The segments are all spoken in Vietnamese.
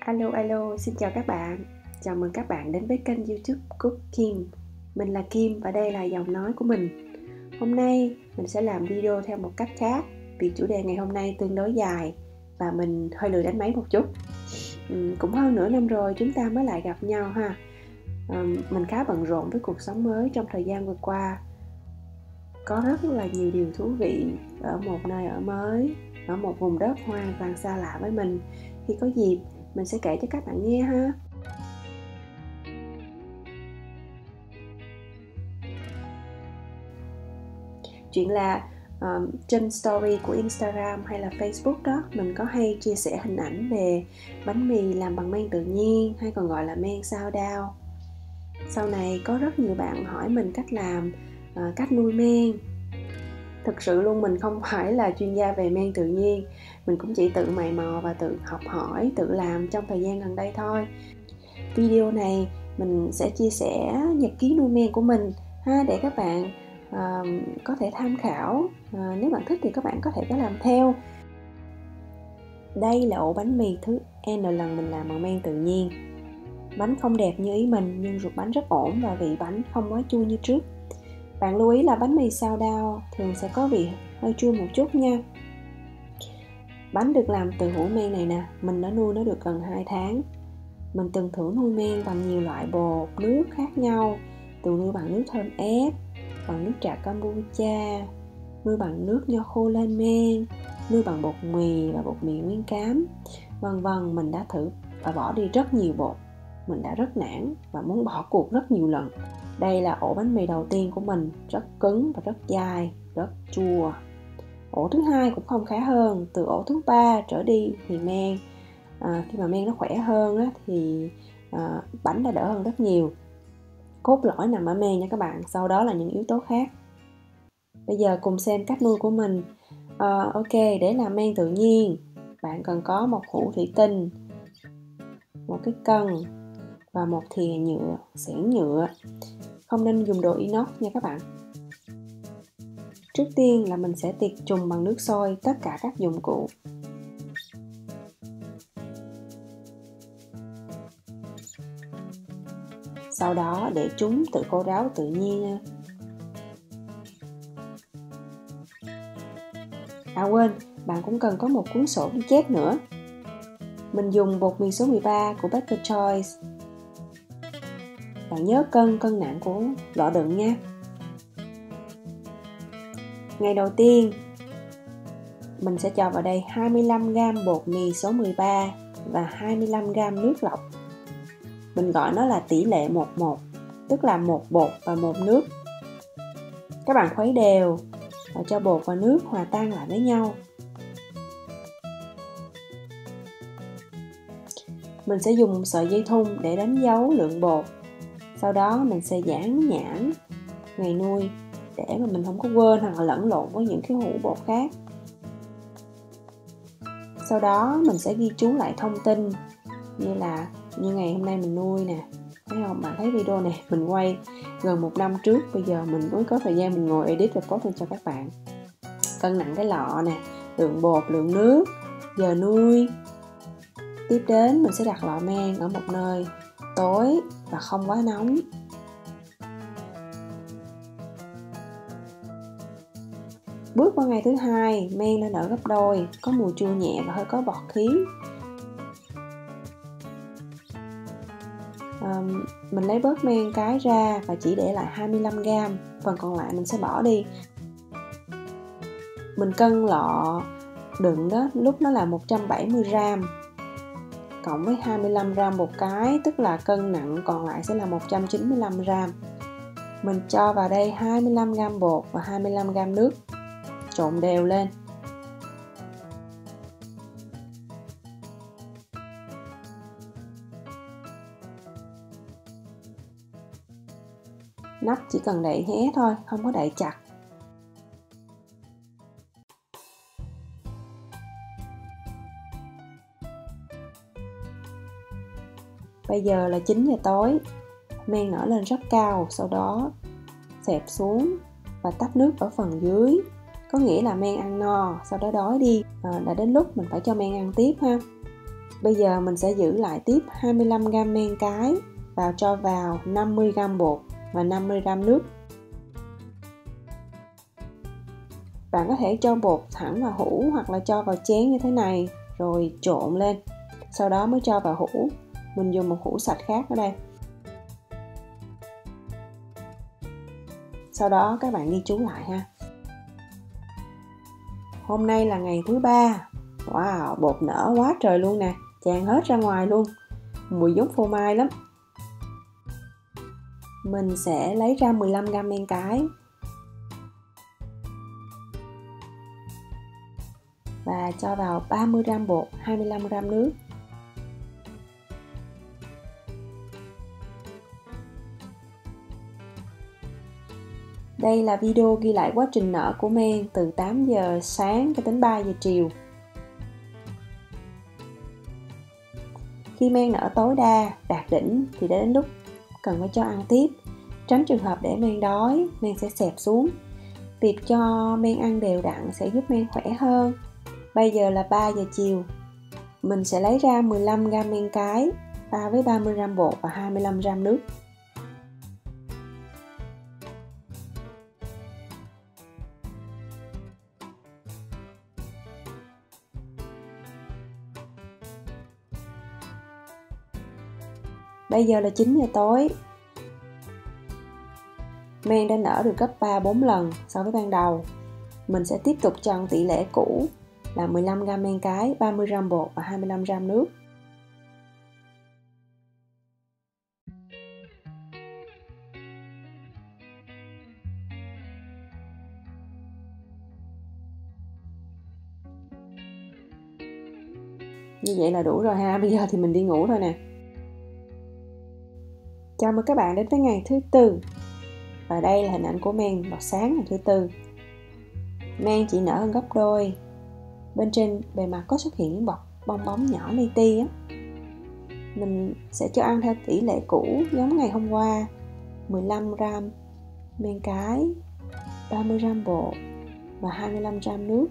Alo, xin chào các bạn. Chào mừng các bạn đến với kênh YouTube Cook Kim. Mình là Kim và đây là giọng nói của mình. Hôm nay mình sẽ làm video theo một cách khác vì chủ đề ngày hôm nay tương đối dài và mình hơi lười đánh máy một chút. Cũng hơn nửa năm rồi chúng ta mới lại gặp nhau ha. Mình khá bận rộn với cuộc sống mới trong thời gian vừa qua. Có rất là nhiều điều thú vị ở một nơi ở mới, ở một vùng đất hoàn toàn xa lạ với mình. Khi có dịp mình sẽ kể cho các bạn nghe ha. Chuyện là trên story của Instagram hay là Facebook đó, mình có hay chia sẻ hình ảnh về bánh mì làm bằng men tự nhiên hay còn gọi là men sourdough. Sau này có rất nhiều bạn hỏi mình cách làm, cách nuôi men. Thực sự luôn, mình không phải là chuyên gia về men tự nhiên, mình cũng chỉ tự mày mò và tự học hỏi, tự làm trong thời gian gần đây thôi. Video này mình sẽ chia sẻ nhật ký nuôi men của mình ha, để các bạn có thể tham khảo. Nếu bạn thích thì các bạn có thể làm theo. Đây là ổ bánh mì thứ N lần mình làm bằng men tự nhiên. Bánh không đẹp như ý mình nhưng ruột bánh rất ổn và vị bánh không quá chua như trước. Bạn lưu ý là bánh mì sourdough thường sẽ có vị hơi chua một chút nha. Bánh được làm từ hũ men này nè, mình đã nuôi nó được gần 2 tháng. Mình từng thử nuôi men bằng nhiều loại bột, nước khác nhau, từ nuôi bằng nước thơm ép, bằng nước trà kombucha, nuôi bằng nước nho khô lên men, nuôi bằng bột mì và bột mì nguyên cám, vân vân. Mình đã thử và bỏ đi rất nhiều bột. Mình đã rất nản và muốn bỏ cuộc rất nhiều lần. Đây là ổ bánh mì đầu tiên của mình, rất cứng và rất dai, rất chua. Ổ thứ hai cũng không khá hơn. Từ ổ thứ 3 trở đi thì men, khi mà men nó khỏe hơn á, thì bánh đã đỡ hơn rất nhiều. Cốt lõi nằm ở men nha các bạn, sau đó là những yếu tố khác. Bây giờ cùng xem cách nuôi của mình. Ok, để làm men tự nhiên bạn cần có một hũ thủy tinh, một cái cân và một thìa nhựa, xẻng nhựa. Không nên dùng đồ inox nha các bạn. Trước tiên là mình sẽ tiệt trùng bằng nước sôi tất cả các dụng cụ. Sau đó để chúng tự khô ráo tự nhiên. Quên, bạn cũng cần có một cuốn sổ ghi chép nữa. Mình dùng bột mì số 13 của Baker Choice. Bạn nhớ cân nặng của lọ đựng nha. Ngày đầu tiên mình sẽ cho vào đây 25g bột mì số 13 và 25g nước lọc. Mình gọi nó là tỷ lệ 1:1, tức là 1 bột và 1 nước. Các bạn khuấy đều và cho bột và nước hòa tan lại với nhau. Mình sẽ dùng sợi dây thun để đánh dấu lượng bột. Sau đó mình sẽ dán nhãn ngày nuôi để mà mình không có quên hoặc là lẫn lộn với những cái hũ bột khác. Sau đó mình sẽ ghi chú lại thông tin như ngày hôm nay mình nuôi nè. Thấy không? Bạn thấy video này mình quay gần 1 năm trước, bây giờ mình mới có thời gian mình ngồi edit và post lên cho các bạn. Cân nặng cái lọ nè, lượng bột, lượng nước, giờ nuôi. Tiếp đến mình sẽ đặt lọ men ở một nơi tối và không quá nóng. Bước qua ngày thứ 2, men đã nở gấp đôi, có mùi chua nhẹ và hơi có bọt khí. Mình lấy bớt men cái ra và chỉ để lại 25g, phần còn lại mình sẽ bỏ đi. Mình cân lọ đựng đó, lúc nó là 170g cộng với 25g bột cái, tức là cân nặng còn lại sẽ là 195g. Mình cho vào đây 25g bột và 25g nước, trộn đều lên. Nắp chỉ cần đậy hé thôi, không có đậy chặt. Bây giờ là 9 giờ tối, men nở lên rất cao, sau đó xẹp xuống và tắt nước ở phần dưới. Có nghĩa là men ăn no, sau đó đói đi. Đã đến lúc mình phải cho men ăn tiếp ha. Bây giờ mình sẽ giữ lại tiếp 25g men cái và cho vào 50g bột và 50g nước. Bạn có thể cho bột thẳng vào hũ hoặc là cho vào chén như thế này rồi trộn lên, sau đó mới cho vào hũ. Mình dùng một hũ sạch khác ở đây. Sau đó các bạn ghi chú lại ha. Hôm nay là ngày thứ 3. Wow, bột nở quá trời luôn nè, tràn hết ra ngoài luôn. Mùi giống phô mai lắm. Mình sẽ lấy ra 15g men cái và cho vào 30g bột, 25g nước. Đây là video ghi lại quá trình nở của men từ 8 giờ sáng cho đến 3 giờ chiều. Khi men nở tối đa, đạt đỉnh thì đến lúc cần phải cho ăn tiếp. Tránh trường hợp để men đói, men sẽ xẹp xuống. Việc cho men ăn đều đặn sẽ giúp men khỏe hơn. Bây giờ là 3 giờ chiều. Mình sẽ lấy ra 15g men cái, pha với 30g bột và 25g nước. Bây giờ là 9 giờ tối. Men đã nở được gấp 3-4 lần so với ban đầu. Mình sẽ tiếp tục cho ăn tỷ lệ cũ là 15g men cái, 30g bột và 25g nước. Như vậy là đủ rồi ha, bây giờ thì mình đi ngủ thôi nè. Chào mừng các bạn đến với ngày thứ tư. Và đây là hình ảnh của men vào sáng ngày thứ tư. Men chỉ nở hơn gấp đôi. Bên trên bề mặt có xuất hiện những bọt bong bóng nhỏ li ti á. Mình sẽ cho ăn theo tỷ lệ cũ giống ngày hôm qua. 15g men cái, 30g bột và 25g nước.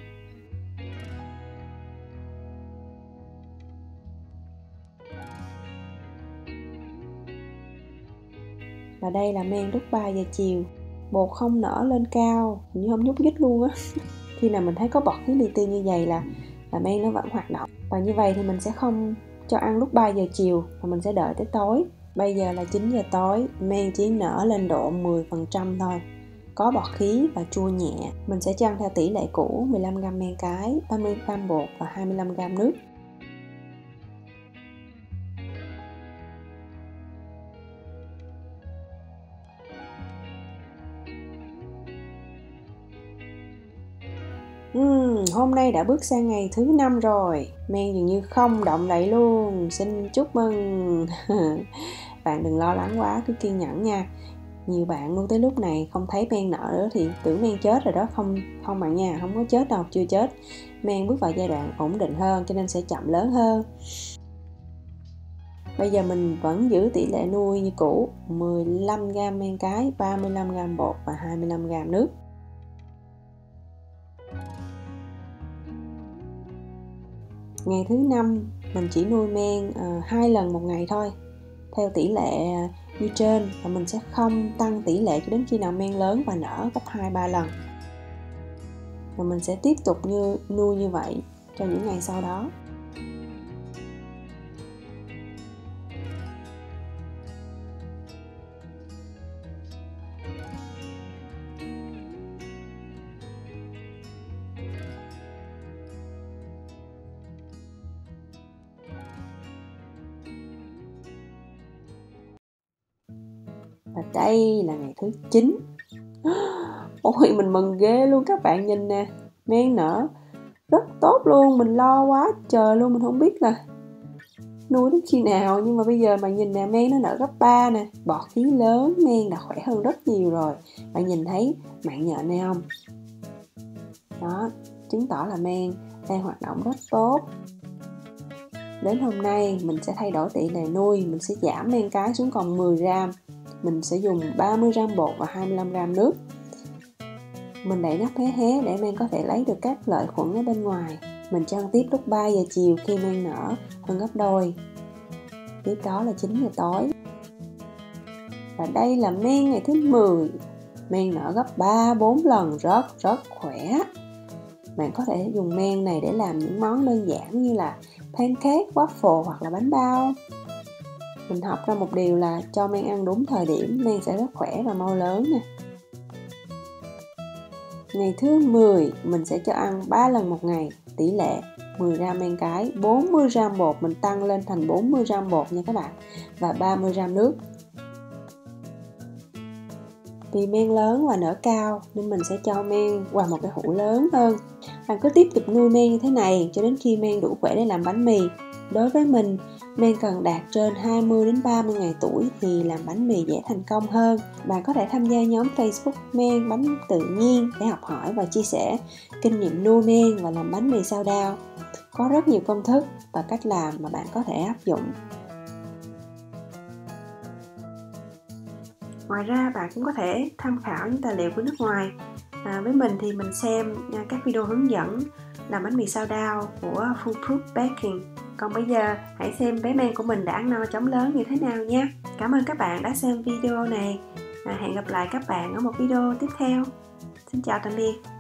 Và đây là men lúc 3 giờ chiều. Bột không nở lên cao, như không nhúc nhích luôn á. Khi nào mình thấy có bọt khí li ti như vậy là men nó vẫn hoạt động. Và như vậy thì mình sẽ không cho ăn lúc 3 giờ chiều mà mình sẽ đợi tới tối. Bây giờ là 9 giờ tối, men chỉ nở lên độ 10% thôi. Có bọt khí và chua nhẹ. Mình sẽ cho ăn theo tỷ lệ cũ, 15g men cái, 30g bột và 25g nước. Hôm nay đã bước sang ngày thứ 5 rồi. Men dường như không động đậy luôn. Xin chúc mừng. Bạn đừng lo lắng quá, cứ kiên nhẫn nha. Nhiều bạn luôn tới lúc này không thấy men nở nữa thì tưởng men chết rồi đó. Không bạn nha, không có chết đâu, chưa chết. Men bước vào giai đoạn ổn định hơn cho nên sẽ chậm lớn hơn. Bây giờ mình vẫn giữ tỷ lệ nuôi như cũ, 15g men cái, 35g bột và 25g nước. Ngày thứ 5 mình chỉ nuôi men 2 lần một ngày thôi, theo tỷ lệ như trên, và mình sẽ không tăng tỷ lệ cho đến khi nào men lớn và nở gấp 2-3 lần. Và mình sẽ tiếp tục nuôi như vậy cho những ngày sau đó. Và đây là ngày thứ 9. Ôi mình mừng ghê luôn các bạn, nhìn nè, men nở rất tốt luôn. Mình lo quá trời luôn, mình không biết là nuôi đến khi nào, nhưng mà bây giờ bạn nhìn nè, men nó nở gấp 3 nè, bọt khí lớn, men đã khỏe hơn rất nhiều rồi. Bạn nhìn thấy mạng nhện này không? Đó, chứng tỏ là men đang hoạt động rất tốt. Đến hôm nay mình sẽ thay đổi tỷ lệ nuôi, mình sẽ giảm men cái xuống còn 10g. Mình sẽ dùng 30g bột và 25g nước. Mình đậy nắp hé để men có thể lấy được các lợi khuẩn ở bên ngoài. Mình cho ăn tiếp lúc 3 giờ chiều khi men nở hơn gấp đôi. Tiếp đó là 9 giờ tối. Và đây là men ngày thứ 10. Men nở gấp 3-4 lần, rất khỏe. Bạn có thể dùng men này để làm những món đơn giản như là pancake, waffle hoặc là bánh bao. Mình học ra một điều là cho men ăn đúng thời điểm, men sẽ rất khỏe và mau lớn nè. Ngày thứ 10, mình sẽ cho ăn 3 lần một ngày, tỷ lệ 10g men cái, 40g bột mình tăng lên thành 40g bột nha các bạn, và 30g nước. Vì men lớn và nở cao nên mình sẽ cho men qua một cái hũ lớn hơn. Bạn cứ tiếp tục nuôi men như thế này cho đến khi men đủ khỏe để làm bánh mì. Đối với mình, men cần đạt trên 20 đến 30 ngày tuổi thì làm bánh mì dễ thành công hơn. Bạn có thể tham gia nhóm Facebook Men Bánh Tự Nhiên để học hỏi và chia sẻ kinh nghiệm nuôi men và làm bánh mì sourdough. Có rất nhiều công thức và cách làm mà bạn có thể áp dụng. Ngoài ra bạn cũng có thể tham khảo những tài liệu của nước ngoài. Với mình thì mình xem các video hướng dẫn làm bánh mì sourdough của Foolproof Baking. Còn bây giờ hãy xem bé men của mình đã ăn no chóng lớn như thế nào nha. Cảm ơn các bạn đã xem video này. Hẹn gặp lại các bạn ở một video tiếp theo. Xin chào tạm biệt.